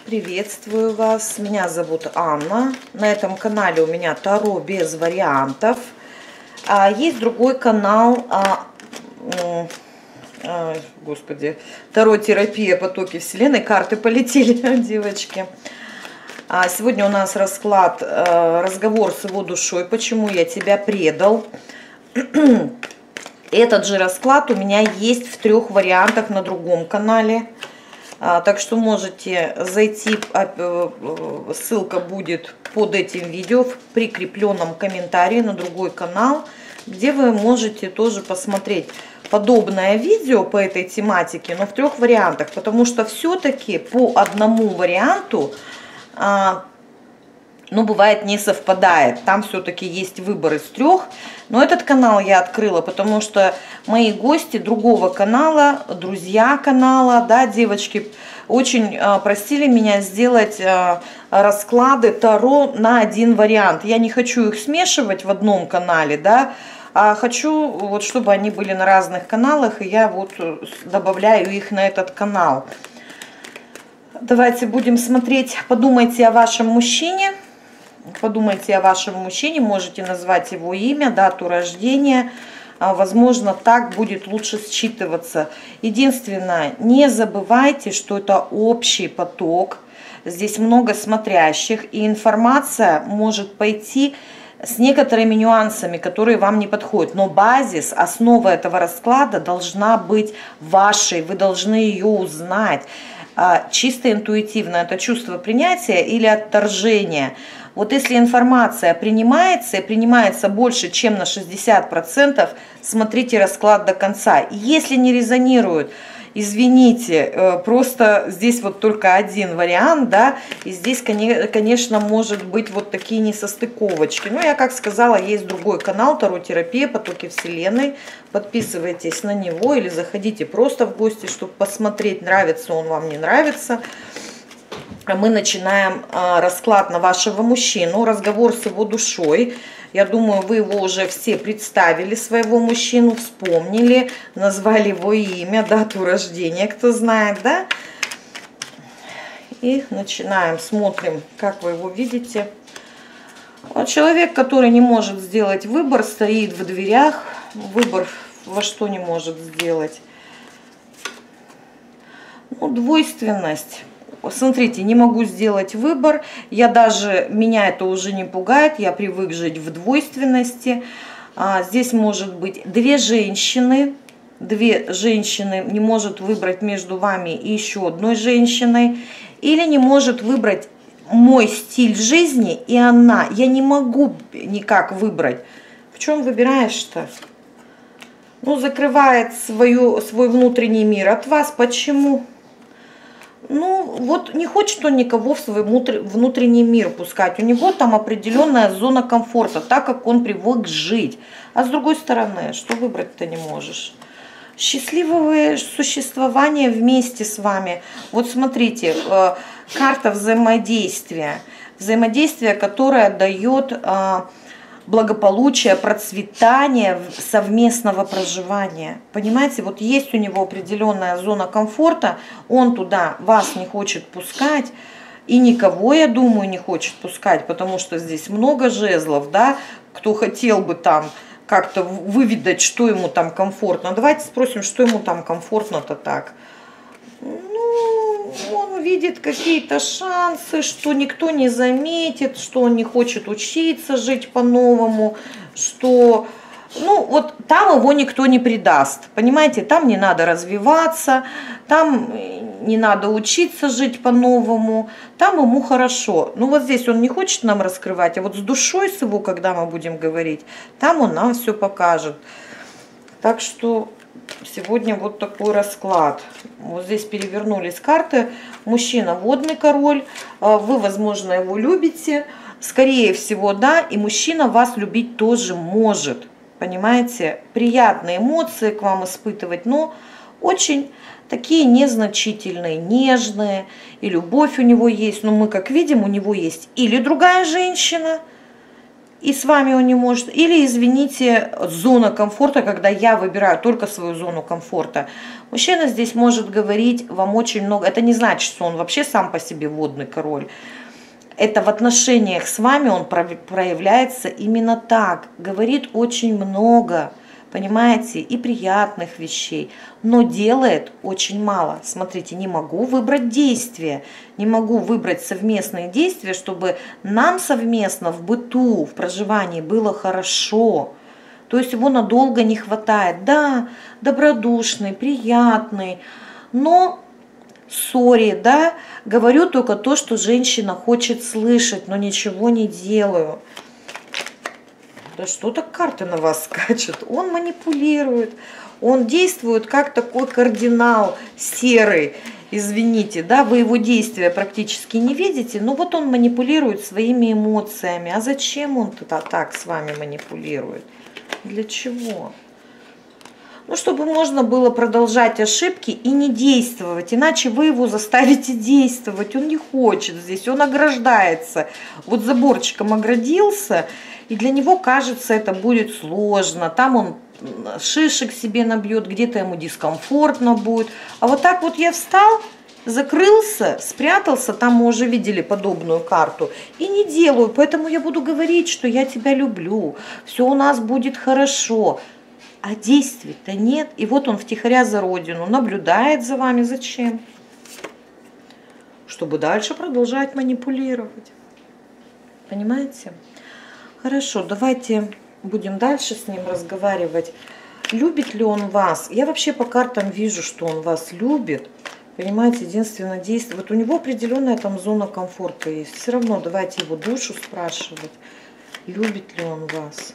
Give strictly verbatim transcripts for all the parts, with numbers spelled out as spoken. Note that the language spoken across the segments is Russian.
Приветствую вас, меня зовут Анна. На этом канале у меня Таро без вариантов. А, есть другой канал, а, а, господи, Таро терапия, потоки вселенной, карты полетели, девочки. А сегодня у нас расклад, разговор с его душой, почему я тебя предал. Этот же расклад у меня есть в трех вариантах на другом канале. Так что можете зайти, ссылка будет под этим видео в прикрепленном комментарии на другой канал, где вы можете тоже посмотреть подобное видео по этой тематике, но в трех вариантах, потому что все-таки по одному варианту, ну, бывает, не совпадает. Там все-таки есть выбор из трех. Но этот канал я открыла, потому что мои гости другого канала, друзья канала, да, девочки, очень а, просили меня сделать а, расклады Таро на один вариант. Я не хочу их смешивать в одном канале, да, а хочу, вот, чтобы они были на разных каналах, и я вот добавляю их на этот канал. Давайте будем смотреть. Подумайте о вашем мужчине. Подумайте о вашем мужчине, можете назвать его имя, дату рождения. Возможно, так будет лучше считываться. Единственное, не забывайте, что это общий поток. Здесь много смотрящих, и информация может пойти с некоторыми нюансами, которые вам не подходят. Но базис, основа этого расклада должна быть вашей. Вы должны ее узнать. Чисто интуитивно это чувство принятия или отторжения. Вот если информация принимается и принимается больше, чем на шестьдесят процентов, смотрите расклад до конца. Если не резонирует, извините, просто здесь вот только один вариант, да, и здесь, конечно, может быть вот такие несостыковочки. Но я, как сказала, есть другой канал Таро терапия, потоки вселенной. Подписывайтесь на него или заходите просто в гости, чтобы посмотреть, нравится он вам, не нравится. Мы начинаем расклад на вашего мужчину, разговор с его душой. Я думаю, вы его уже все представили, своего мужчину, вспомнили, назвали его имя, дату рождения, кто знает, да? И начинаем, смотрим, как вы его видите. Вот человек, который не может сделать выбор, стоит в дверях. Выбор во что не может сделать? Ну, двойственность. Смотрите, не могу сделать выбор, я даже, меня это уже не пугает, я привык жить в двойственности. А, здесь может быть две женщины, две женщины не может выбрать между вами и еще одной женщиной, или не может выбрать мой стиль жизни и она. Я не могу никак выбрать. В чем выбираешь-то? Ну, закрывает свою, свой внутренний мир от вас. Почему? Ну, вот не хочет он никого в свой внутренний мир пускать. У него там определенная зона комфорта, так как он привык жить. А с другой стороны, что выбрать-то не можешь? Счастливое существование вместе с вами. Вот смотрите, карта взаимодействия. Взаимодействие, которое дает благополучие, процветание совместного проживания. Понимаете, вот есть у него определенная зона комфорта, он туда вас не хочет пускать, и никого, я думаю, не хочет пускать, потому что здесь много жезлов, да, кто хотел бы там как-то выведать, что ему там комфортно. Давайте спросим, что ему там комфортно-то так. Ну, он видит какие-то шансы, что никто не заметит, что он не хочет учиться жить по-новому, что, ну, вот там его никто не предаст, понимаете, там не надо развиваться, там не надо учиться жить по-новому, там ему хорошо. Ну, вот здесь он не хочет нам раскрывать, а вот с душой с его, когда мы будем говорить, там он нам все покажет. Так что сегодня вот такой расклад. Вот здесь перевернулись карты. Мужчина водный король. Вы, возможно, его любите. Скорее всего, да. И мужчина вас любить тоже может. Понимаете? Приятные эмоции к вам испытывать, но очень такие незначительные, нежные. И любовь у него есть. Но мы, как видим, у него есть или другая женщина, и с вами он не может. Или, извините, зона комфорта, когда я выбираю только свою зону комфорта. Мужчина здесь может говорить вам очень много. Это не значит, что он вообще сам по себе водный король. Это в отношениях с вами он проявляется именно так. Говорит очень много, понимаете, и приятных вещей, но делает очень мало. Смотрите, не могу выбрать действия, не могу выбрать совместные действия, чтобы нам совместно в быту, в проживании было хорошо. То есть его надолго не хватает. Да, добродушный, приятный, но... Сори, да, говорю только то, что женщина хочет слышать, но ничего не делаю. Да что так карты на вас скачут? Он манипулирует, он действует как такой кардинал серый, извините, да, вы его действия практически не видите, но вот он манипулирует своими эмоциями. А зачем он тогда так с вами манипулирует? Для чего? Ну, чтобы можно было продолжать ошибки и не действовать, иначе вы его заставите действовать. Он не хочет здесь, он ограждается. Вот заборчиком оградился, и для него кажется, это будет сложно. Там он шишек себе набьет, где-то ему дискомфортно будет. А вот так вот я встал, закрылся, спрятался, там мы уже видели подобную карту, и не делаю. Поэтому я буду говорить, что я тебя люблю, все у нас будет хорошо. А действий-то нет. И вот он втихаря за родину наблюдает за вами. Зачем? Чтобы дальше продолжать манипулировать. Понимаете? Хорошо, давайте будем дальше с ним разговаривать. Любит ли он вас? Я вообще по картам вижу, что он вас любит. Понимаете, единственное действие. Вот у него определенная там зона комфорта есть. Все равно давайте его душу спрашивать. Любит ли он вас?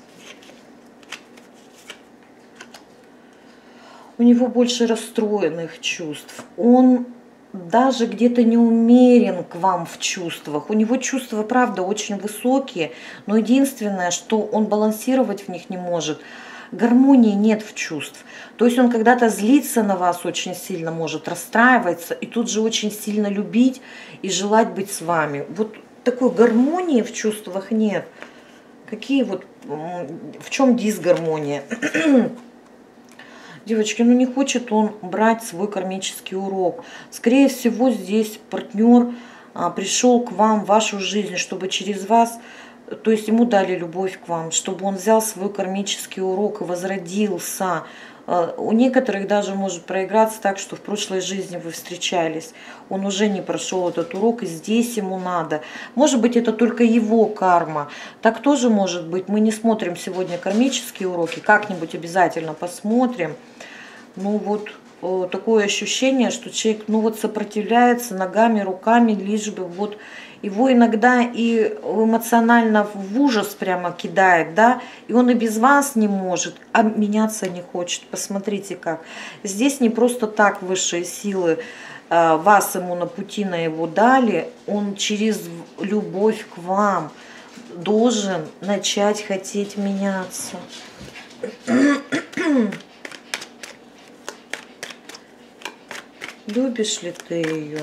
У него больше расстроенных чувств. Он даже где-то не умерен к вам в чувствах. У него чувства, правда, очень высокие, но единственное, что он балансировать в них не может. Гармонии нет в чувств. То есть он когда-то злится на вас очень сильно, может расстраиваться, и тут же очень сильно любить и желать быть с вами. Вот такой гармонии в чувствах нет. Какие вот, в чем дисгармония? Девочки, ну не хочет он брать свой кармический урок. Скорее всего, здесь партнер а, пришел к вам в вашу жизнь, чтобы через вас, то есть ему дали любовь к вам, чтобы он взял свой кармический урок и возродился. А, у некоторых даже может проиграться так, что в прошлой жизни вы встречались. Он уже не прошел этот урок, и здесь ему надо. Может быть, это только его карма. Так тоже может быть. Мы не смотрим сегодня кармические уроки, как-нибудь обязательно посмотрим. Ну вот э, такое ощущение, что человек ну вот сопротивляется ногами, руками, лишь бы вот его иногда и эмоционально в ужас прямо кидает, да, и он и без вас не может, а меняться не хочет. Посмотрите как. Здесь не просто так высшие силы э, вас ему на пути на его дали, он через любовь к вам должен начать хотеть меняться. Любишь ли ты ее?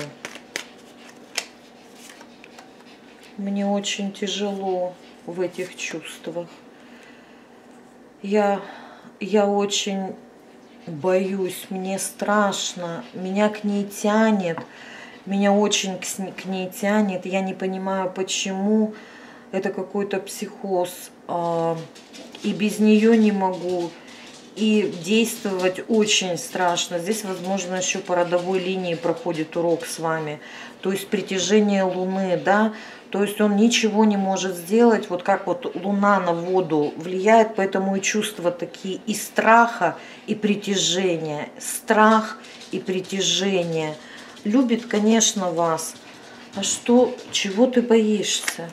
Мне очень тяжело в этих чувствах. Я, я очень боюсь, мне страшно, меня к ней тянет, меня очень к, к ней тянет. Я не понимаю, почему. Это какой-то психоз. И без нее не могу. И действовать очень страшно. Здесь, возможно, еще по родовой линии проходит урок с вами. То есть притяжение Луны, да. То есть он ничего не может сделать. Вот как вот Луна на воду влияет, поэтому и чувства такие и страха, и притяжения. Страх и притяжение. Любит, конечно, вас. А что, чего ты боишься?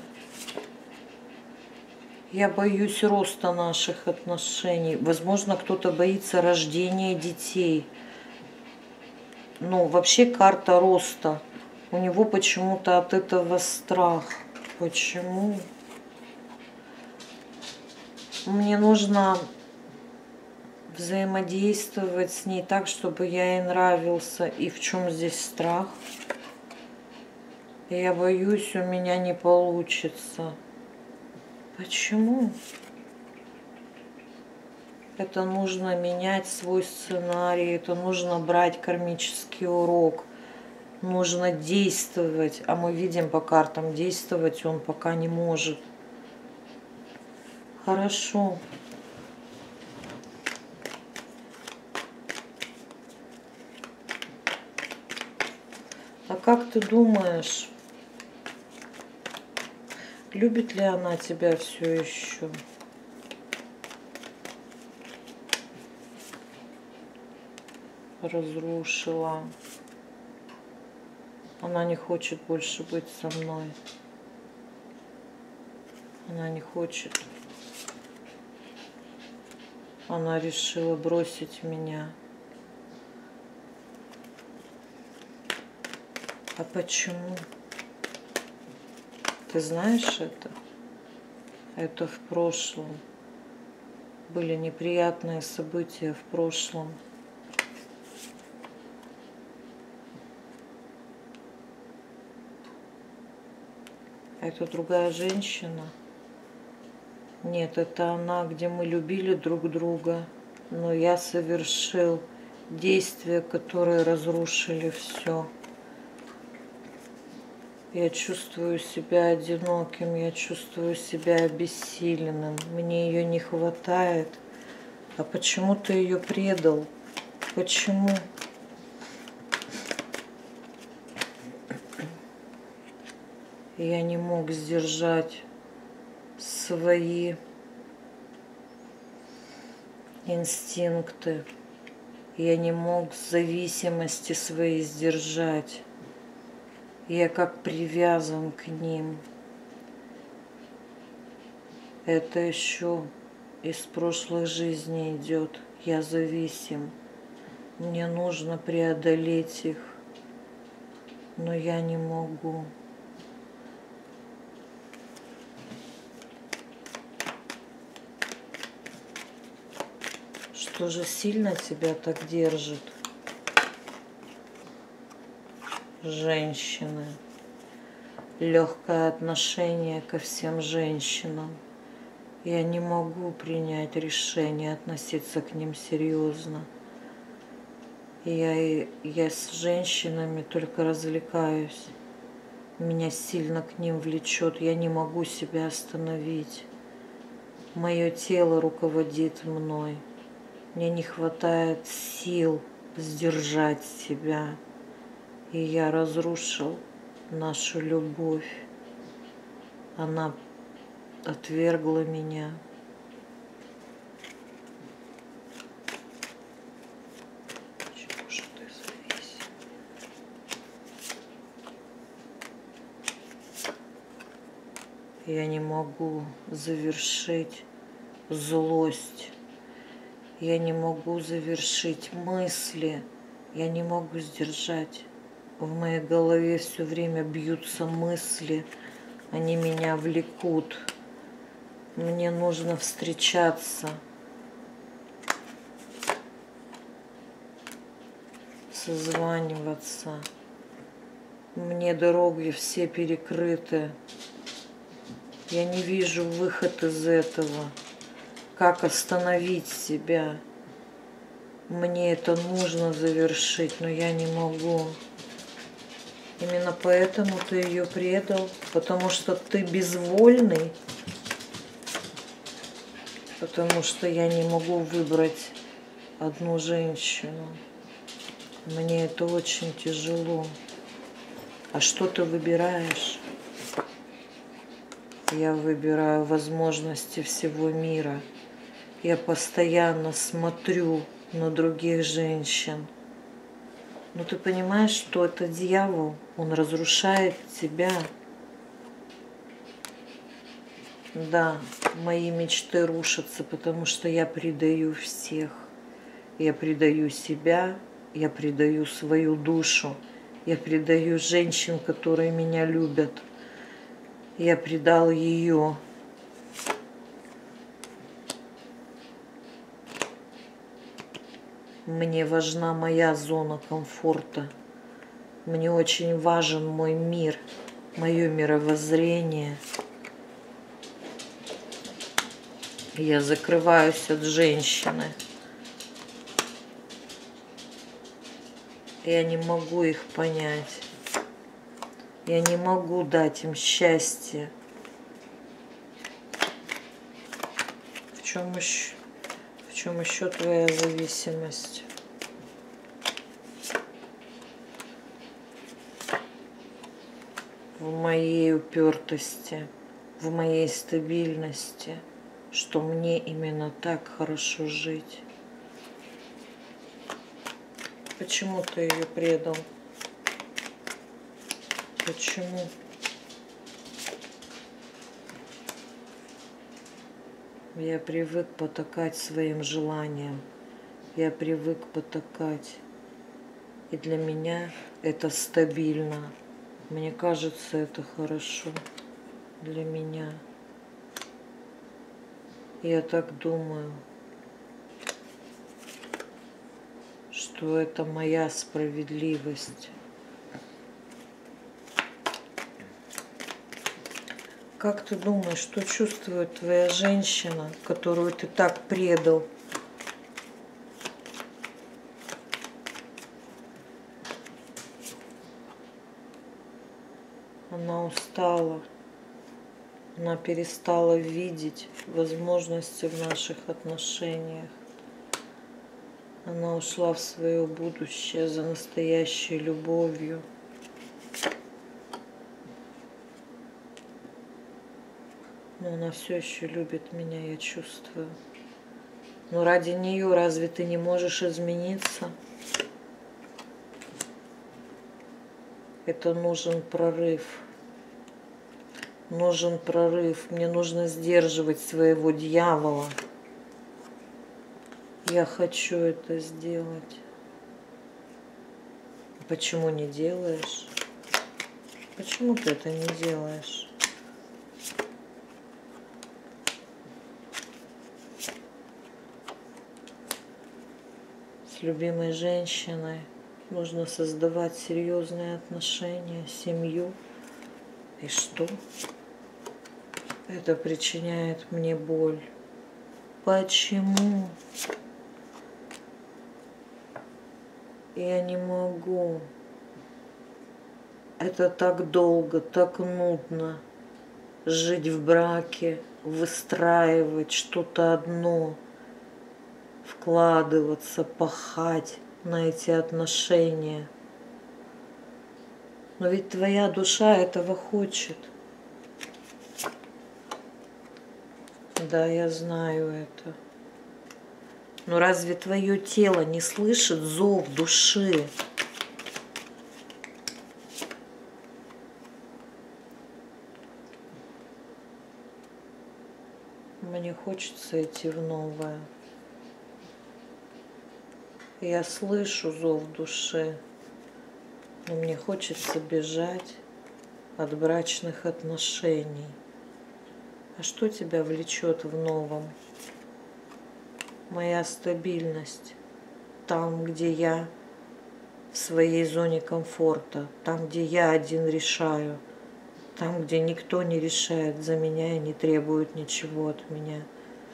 Я боюсь роста наших отношений. Возможно, кто-то боится рождения детей. Ну, вообще карта роста. У него почему-то от этого страх. Почему? Мне нужно взаимодействовать с ней так, чтобы я ей нравился. И в чем здесь страх? Я боюсь, у меня не получится. Почему? Это нужно менять свой сценарий, это нужно брать кармический урок, нужно действовать. А мы видим по картам, действовать он пока не может. Хорошо. А как ты думаешь, любит ли она тебя все еще? Разрушила. Она не хочет больше быть со мной. Она не хочет. Она решила бросить меня. А почему? Ты знаешь это? Это в прошлом. Были неприятные события в прошлом. Это другая женщина? Нет, это она, где мы любили друг друга, но я совершил действия, которые разрушили все. Я чувствую себя одиноким, я чувствую себя обессиленным, мне ее не хватает. А почему ты ее предал? Почему? Я не мог сдержать свои инстинкты. Я не мог зависимости свои сдержать. Я как привязан к ним. Это еще из прошлых жизней идет. Я зависим. Мне нужно преодолеть их. Но я не могу. Что же сильно тебя так держит? Женщины. Легкое отношение ко всем женщинам. Я не могу принять решение относиться к ним серьезно. Я, я с женщинами только развлекаюсь. Меня сильно к ним влечет. Я не могу себя остановить. Мое тело руководит мной. Мне не хватает сил сдержать себя. И я разрушил нашу любовь. Она отвергла меня. Почему же ты зависим? Я не могу завершить злость. Я не могу завершить мысли. Я не могу сдержать. В моей голове все время бьются мысли, они меня влекут. Мне нужно встречаться, созваниваться. Мне дороги все перекрыты. Я не вижу выход из этого. Как остановить себя? Мне это нужно завершить, но я не могу. Именно поэтому ты ее предал, потому что ты безвольный, потому что я не могу выбрать одну женщину. Мне это очень тяжело. А что ты выбираешь? Я выбираю возможности всего мира. Я постоянно смотрю на других женщин. Но ты понимаешь, что это дьявол, он разрушает тебя. Да, мои мечты рушатся, потому что я предаю всех. Я предаю себя, я предаю свою душу, я предаю женщин, которые меня любят. Я предал ее. Мне важна моя зона комфорта. Мне очень важен мой мир, мое мировоззрение. Я закрываюсь от женщины. Я не могу их понять. Я не могу дать им счастье. В чем еще, в чем еще твоя зависимость? В моей упертости, в моей стабильности, что мне именно так хорошо жить. Почему ты ее предал? Почему? Я привык потакать своим желаниям. Я привык потакать. И для меня это стабильно. Мне кажется, это хорошо для меня. Я так думаю, что это моя справедливость. Как ты думаешь, что чувствует твоя женщина, которую ты так предал? Она устала. Она перестала видеть возможности в наших отношениях. Она ушла в свое будущее за настоящей любовью. Но она все еще любит меня, я чувствую. Но ради нее разве ты не можешь измениться? Это нужен прорыв. Нужен прорыв. Мне нужно сдерживать своего дьявола. Я хочу это сделать. Почему не делаешь? Почему ты это не делаешь? С любимой женщиной нужно создавать серьезные отношения, семью. И что? Это причиняет мне боль. Почему? Я не могу. Это так долго, так нудно. Жить в браке, выстраивать что-то одно, вкладываться, пахать на эти отношения. Но ведь твоя душа этого хочет. Да, я знаю это. Но разве твое тело не слышит зов души? Мне хочется идти в новое. Я слышу зов души, но мне хочется бежать от брачных отношений. А что тебя влечет в новом? Моя стабильность. Там, где я в своей зоне комфорта. Там, где я один решаю. Там, где никто не решает за меня и не требует ничего от меня.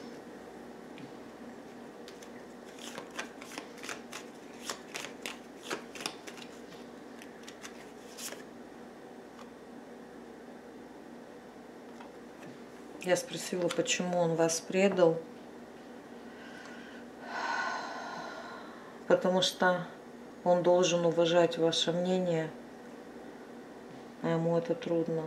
Я спросила, почему он вас предал. Потому что он должен уважать ваше мнение, а ему это трудно.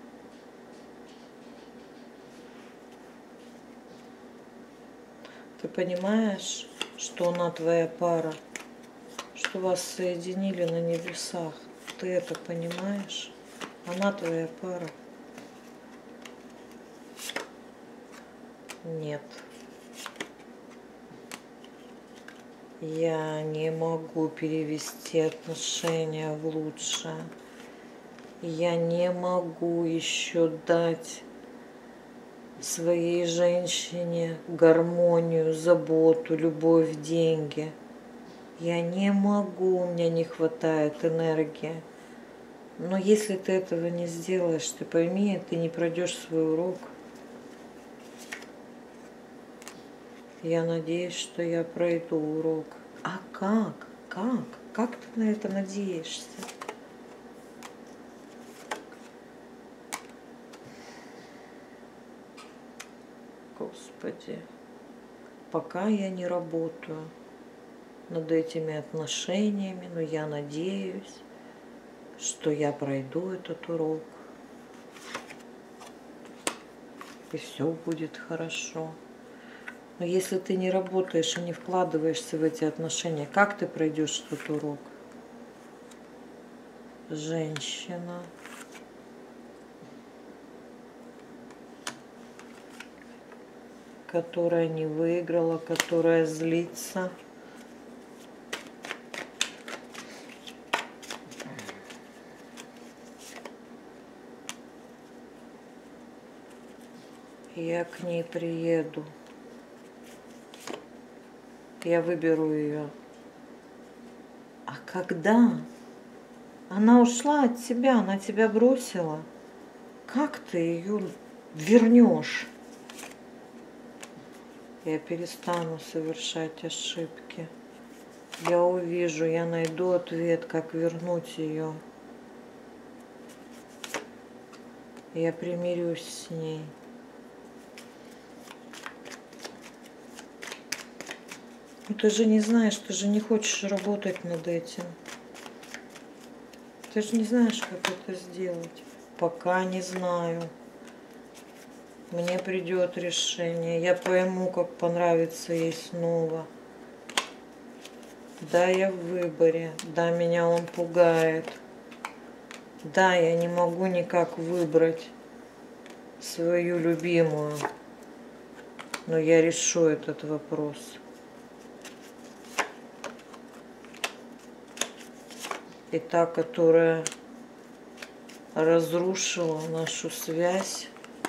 Ты понимаешь, что она твоя пара, что вас соединили на небесах? Ты это понимаешь? Она твоя пара. Нет. Я не могу перевести отношения в лучшее. Я не могу еще дать своей женщине гармонию, заботу, любовь, деньги. Я не могу, у меня не хватает энергии. Но если ты этого не сделаешь, ты пойми, ты не пройдешь свой урок. Я надеюсь, что я пройду урок. А как? Как? Как ты на это надеешься? Господи, пока я не работаю над этими отношениями, но я надеюсь, что я пройду этот урок, и все будет хорошо. Но если ты не работаешь и не вкладываешься в эти отношения, как ты пройдешь этот урок? Женщина. Которая не выиграла, которая злится. Я к ней приеду. Я выберу ее. А когда? Она ушла от тебя, она тебя бросила. Как ты ее вернешь? Я перестану совершать ошибки. Я увижу, я найду ответ, как вернуть ее. Я примирюсь с ней. Ну, ты же не знаешь, ты же не хочешь работать над этим. Ты же не знаешь, как это сделать. Пока не знаю. Мне придет решение. Я пойму, как понравится ей снова. Да, я в выборе. Да, меня он пугает. Да, я не могу никак выбрать свою любимую. Но я решу этот вопрос. И та, которая разрушила нашу связь,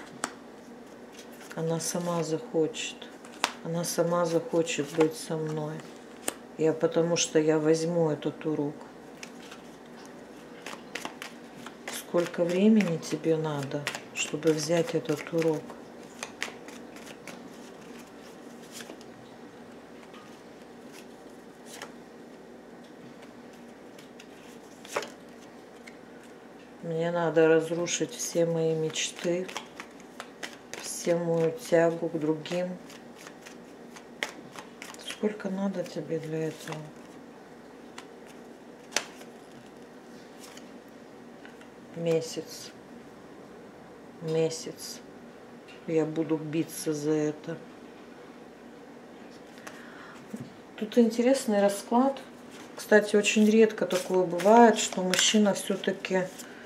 она сама захочет. Она сама захочет быть со мной. Я потому что я возьму этот урок. Сколько времени тебе надо, чтобы взять этот урок? Мне надо разрушить все мои мечты, всю мою тягу к другим. Сколько надо тебе для этого? Месяц. Месяц. Я буду биться за это. Тут интересный расклад. Кстати, очень редко такое бывает, что мужчина все-таки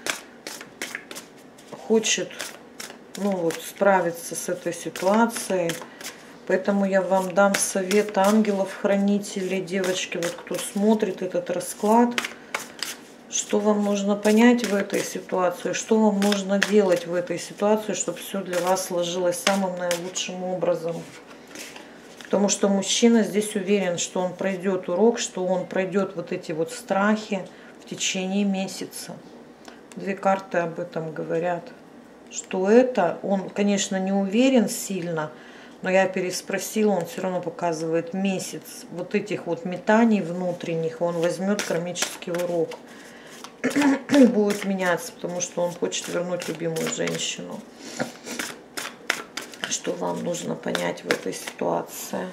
хочет, ну вот, справиться с этой ситуацией. Поэтому я вам дам совет ангелов-хранителей, девочки, вот кто смотрит этот расклад, что вам нужно понять в этой ситуации, что вам нужно делать в этой ситуации, чтобы все для вас сложилось самым наилучшим образом. Потому что мужчина здесь уверен, что он пройдет урок, что он пройдет вот эти вот страхи в течение месяца. Две карты об этом говорят. Что это, он, конечно, не уверен сильно, но я переспросила, он все равно показывает месяц вот этих вот метаний внутренних, он возьмет кармический урок. Будет меняться, потому что он хочет вернуть любимую женщину. Что вам нужно понять в этой ситуации?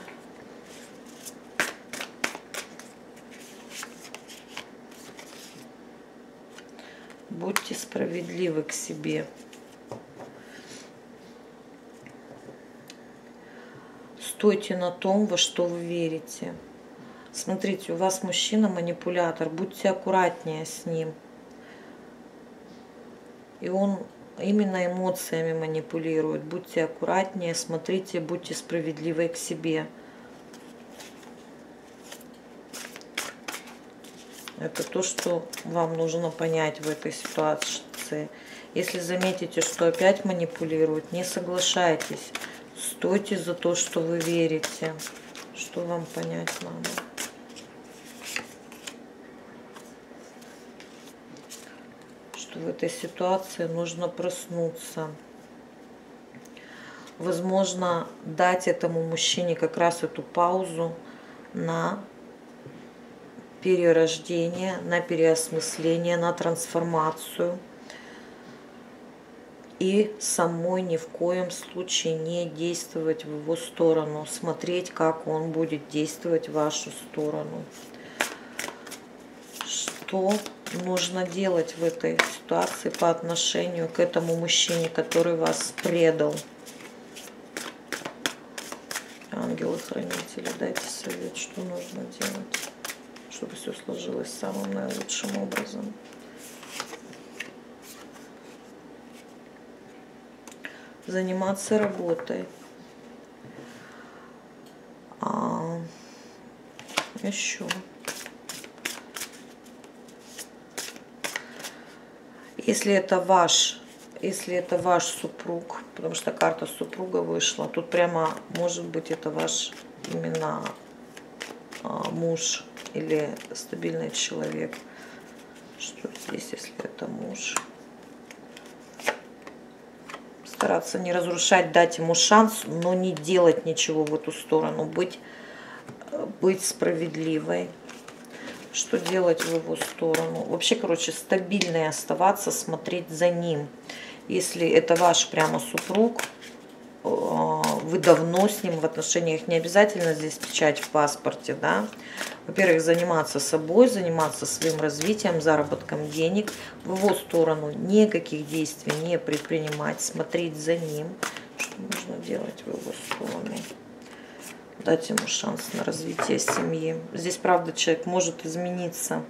Будьте справедливы к себе. Стойте на том, во что вы верите. Смотрите, у вас мужчина манипулятор, будьте аккуратнее с ним. И он именно эмоциями манипулирует. Будьте аккуратнее, смотрите, будьте справедливы к себе. Это то, что вам нужно понять в этой ситуации. Если заметите, что опять манипулирует, не соглашайтесь. Стойте за то, что вы верите. Что вам понять надо? Что в этой ситуации нужно проснуться. возможно, дать этому мужчине как раз эту паузу на перерождение, на переосмысление, на трансформацию. И самой ни в коем случае не действовать в его сторону, смотреть, как он будет действовать в вашу сторону. Что нужно делать в этой ситуации по отношению к этому мужчине, который вас предал? Ангелы-хранители, дайте совет, что нужно делать, чтобы все сложилось самым наилучшим образом. Заниматься работой. А, еще. Если это ваш, если это ваш супруг, потому что карта супруга вышла, тут прямо может быть это ваш именно а, муж или стабильный человек. Что здесь, если это муж? Стараться не разрушать, дать ему шанс, но не делать ничего в эту сторону, быть, быть справедливой. Что делать в его сторону? Вообще, короче, стабильной оставаться, смотреть за ним. Если это ваш прямо супруг, вы давно с ним в отношениях, не обязательно здесь печать в паспорте, да. Во-первых, заниматься собой, заниматься своим развитием, заработком денег. В его сторону никаких действий не предпринимать, смотреть за ним. Что нужно делать в его сторону? Дать ему шанс на развитие семьи. Здесь, правда, человек может измениться.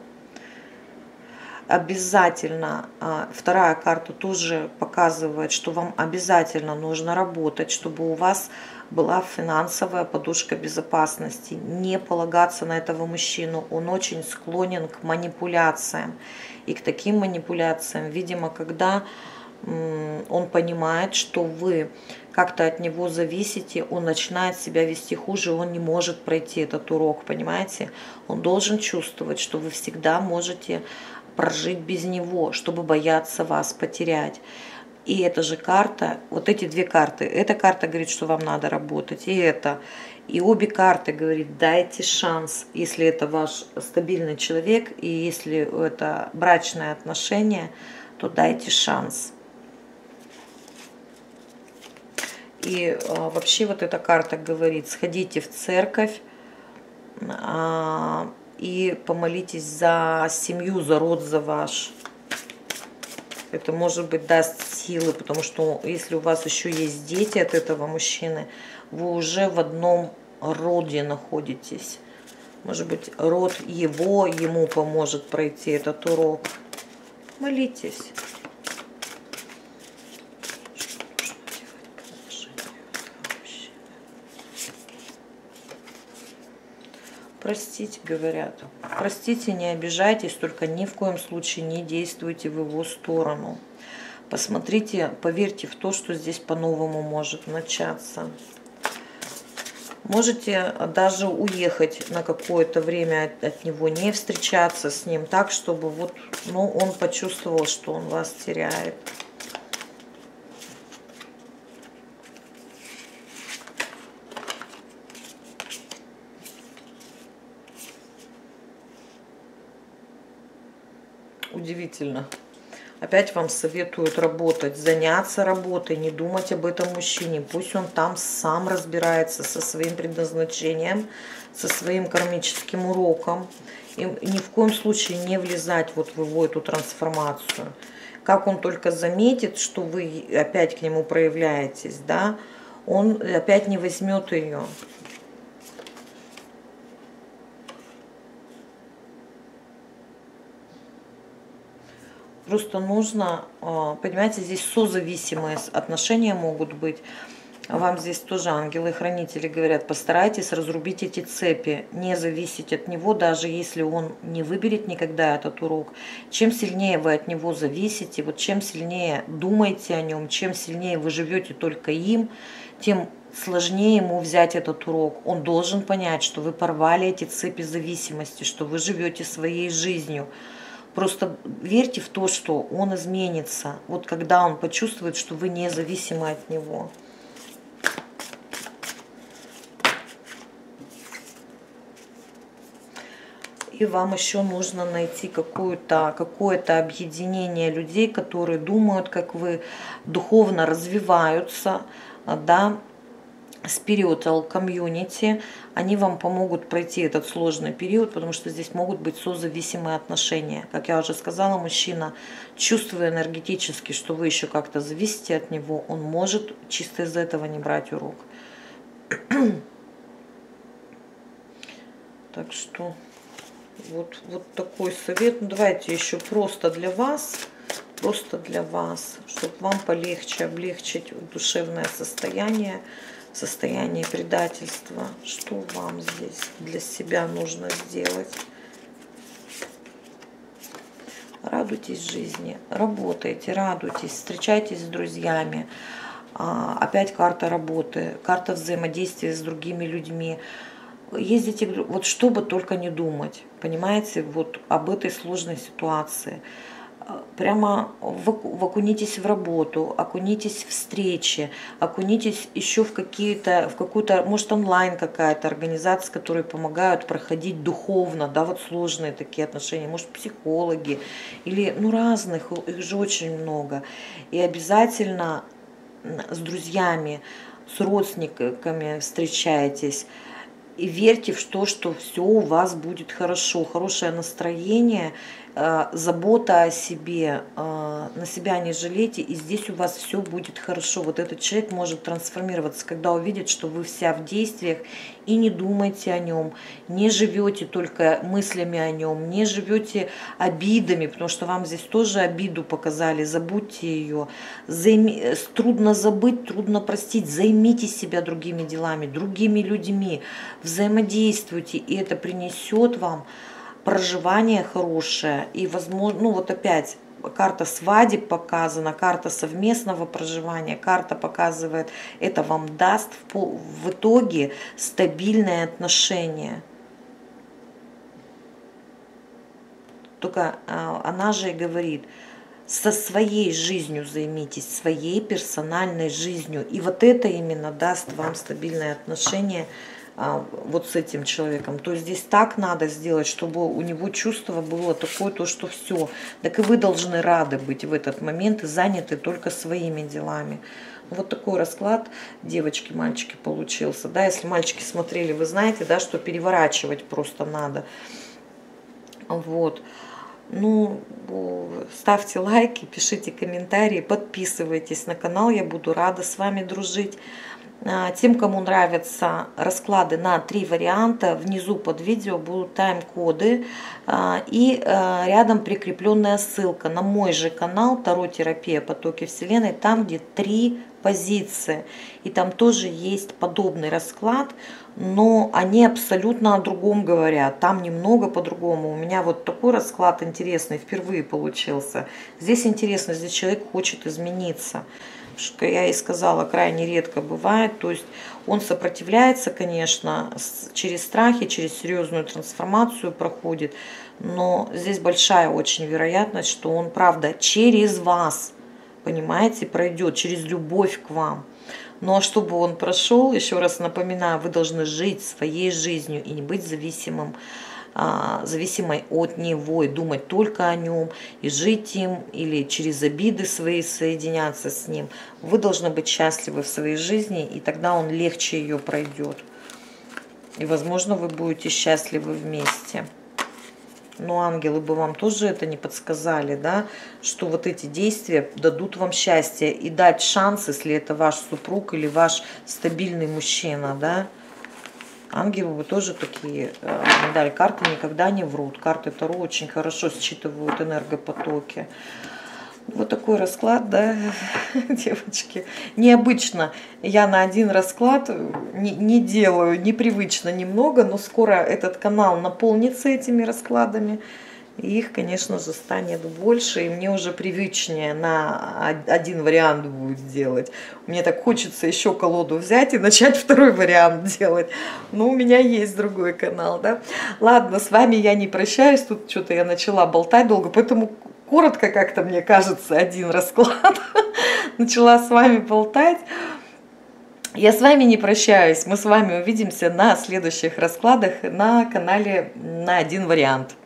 Обязательно, вторая карта тоже показывает, что вам обязательно нужно работать, чтобы у вас была финансовая подушка безопасности. Не полагаться на этого мужчину. Он очень склонен к манипуляциям. И к таким манипуляциям, видимо, когда он понимает, что вы как-то от него зависите, он начинает себя вести хуже, он не может пройти этот урок, понимаете? Он должен чувствовать, что вы всегда можете прожить без него, чтобы бояться вас потерять. И эта же карта, вот эти две карты, эта карта говорит, что вам надо работать, и это. И обе карты говорит, дайте шанс, если это ваш стабильный человек, и если это брачное отношение, то дайте шанс. И а, вообще вот эта карта говорит, сходите в церковь, а, и помолитесь за семью, за род, за ваш. Это, может быть, даст силы, потому что если у вас еще есть дети от этого мужчины, вы уже в одном роде находитесь. Может быть, род его, ему поможет пройти этот урок. Молитесь. Простите, говорят. Простите, не обижайтесь, только ни в коем случае не действуйте в его сторону. Посмотрите, поверьте в то, что здесь по-новому может начаться. Можете даже уехать на какое-то время от, от него, не встречаться с ним так, чтобы вот, ну, он почувствовал, что он вас теряет. Удивительно. Опять вам советуют работать, заняться работой, не думать об этом мужчине. Пусть он там сам разбирается со своим предназначением, со своим кармическим уроком. И ни в коем случае не влезать вот в его эту трансформацию. Как он только заметит, что вы опять к нему проявляетесь, да, он опять не возьмет ее. Просто нужно, понимаете, здесь созависимые отношения могут быть. Вам здесь тоже ангелы-хранители говорят, постарайтесь разрубить эти цепи, не зависеть от него, даже если он не выберет никогда этот урок. Чем сильнее вы от него зависите, вот чем сильнее думаете о нем, чем сильнее вы живете только им, тем сложнее ему взять этот урок. Он должен понять, что вы порвали эти цепи зависимости, что вы живете своей жизнью. Просто верьте в то, что он изменится, вот когда он почувствует, что вы независимы от него. И вам еще нужно найти какое-то какое-то объединение людей, которые думают, как вы, духовно развиваются, да, spiritual community. Они вам помогут пройти этот сложный период, потому что здесь могут быть созависимые отношения. Как я уже сказала, мужчина, чувствуя энергетически, что вы еще как-то зависите от него, он может чисто из этого не брать урок. Так что вот, вот такой совет. Ну, давайте еще просто для вас, просто для вас, чтобы вам полегче, облегчить душевное состояние, состояние предательства. Что вам здесь для себя нужно сделать? Радуйтесь жизни, работайте, радуйтесь, встречайтесь с друзьями. Опять карта работы, карта взаимодействия с другими людьми. Ездите, вот чтобы только не думать, понимаете, вот об этой сложной ситуации. Прямо окунитесь в работу, окунитесь в встречи, окунитесь еще в какие-то, в какую-то, может, онлайн какая-то организация, которые помогают проходить духовно, да, вот сложные такие отношения, может, психологи или, ну, разных, их же очень много. И обязательно с друзьями, с родственниками встречайтесь. И верьте в то, что все у вас будет хорошо, хорошее настроение, забота о себе, на себя не жалейте, и здесь у вас все будет хорошо. Вот этот человек может трансформироваться, когда увидит, что вы вся в действиях, и не думайте о нем, не живете только мыслями о нем, не живете обидами, потому что вам здесь тоже обиду показали, забудьте ее. Займи... Трудно забыть, трудно простить, займите себя другими делами, другими людьми, взаимодействуйте, и это принесет вам проживание хорошее. И возможно, ну вот опять карта свадеб показана, карта совместного проживания, карта показывает, это вам даст в, в итоге стабильные отношения. Только а, она же и говорит, со своей жизнью займитесь, своей персональной жизнью, и вот это именно даст вам стабильные отношения вот с этим человеком. То есть здесь так надо сделать, чтобы у него чувство было такое, то что все. Так и вы должны рады быть в этот момент и заняты только своими делами. Вот такой расклад, девочки, мальчики, получился. Да, если мальчики смотрели, вы знаете, да, что переворачивать просто надо. Вот. Ну, ставьте лайки, пишите комментарии, подписывайтесь на канал, я буду рада с вами дружить. Тем, кому нравятся расклады на три варианта, внизу под видео будут тайм-коды и рядом прикрепленная ссылка на мой же канал Таро-терапия Потоки Вселенной, там где три позиции. И там тоже есть подобный расклад, но они абсолютно о другом говорят. Там немного по-другому. У меня вот такой расклад интересный, впервые получился. Здесь интересно, здесь человек хочет измениться. Что я и сказала, крайне редко бывает. То есть он сопротивляется, конечно, через страхи, через серьезную трансформацию проходит. Но здесь большая очень вероятность, что он, правда, через вас, понимаете, пройдет, через любовь к вам. Ну а чтобы он прошел, еще раз напоминаю, вы должны жить своей жизнью и не быть зависимым, зависимой от него, и думать только о нем, и жить им, или через обиды свои соединяться с ним. Вы должны быть счастливы в своей жизни, и тогда он легче ее пройдет. И, возможно, вы будете счастливы вместе. Но ангелы бы вам тоже это не подсказали, да, что вот эти действия дадут вам счастье и дать шанс, если это ваш супруг или ваш стабильный мужчина, да. Ангелы вы тоже такие, медаль, карты никогда не врут. Карты Таро очень хорошо считывают энергопотоки. Вот такой расклад, да, девочки. Необычно. Я на один расклад не, не делаю, непривычно немного, но скоро этот канал наполнится этими раскладами. И их, конечно же, станет больше, и мне уже привычнее на один вариант будет делать. Мне так хочется еще колоду взять и начать второй вариант делать. Но у меня есть другой канал, да. Ладно, с вами я не прощаюсь, тут что-то я начала болтать долго, поэтому коротко как-то, мне кажется, один расклад. Начала с вами болтать. Я с вами не прощаюсь. Мы с вами увидимся на следующих раскладах на канале на один вариант.